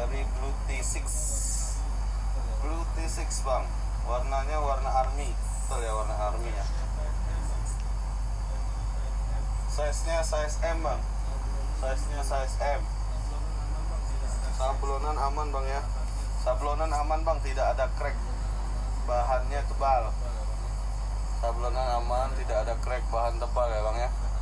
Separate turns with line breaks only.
dari Blue T6 bang, warnanya warna army, betul ya, warna army ya. Size-nya size M bang, size-nya size M. Sablonan aman bang ya, sablonan aman bang, tidak ada crack, bahannya tebal. Sablonan aman, tidak ada crack, bahan tebal ya bang ya.